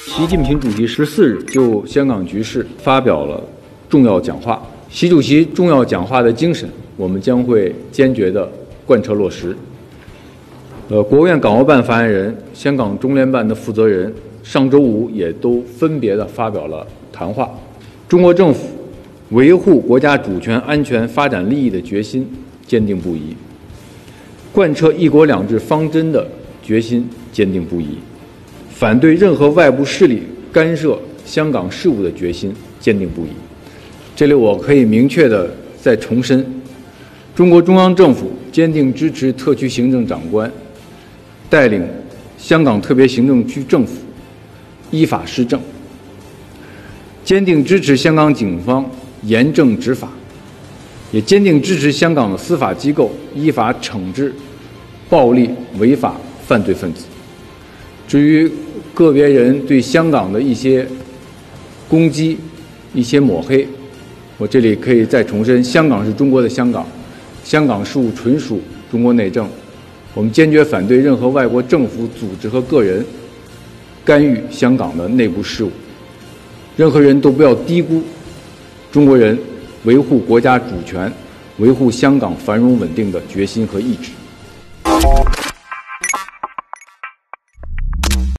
习近平主席14日就香港局势发表了重要讲话。习主席重要讲话的精神，我们将会坚决地贯彻落实。国务院港澳办发言人、香港中联办的负责人上周五也都分别地发表了谈话。中国政府维护国家主权、安全、发展利益的决心坚定不移，贯彻“一国两制”方针的决心坚定不移，反对任何外部势力干涉香港事务的决心坚定不移。这里我可以明确地再重申，中国中央政府坚定支持特区行政长官带领香港特别行政区政府依法施政，坚定支持香港警方严正执法，也坚定支持香港的司法机构依法惩治暴力违法犯罪分子。至于个别人对香港的一些攻击、一些抹黑，我这里可以再重申，香港是中国的香港，香港事务纯属中国内政，我们坚决反对任何外国政府、组织和个人干预香港的内部事务。任何人都不要低估中国人维护国家主权、维护香港繁荣稳定的决心和意志。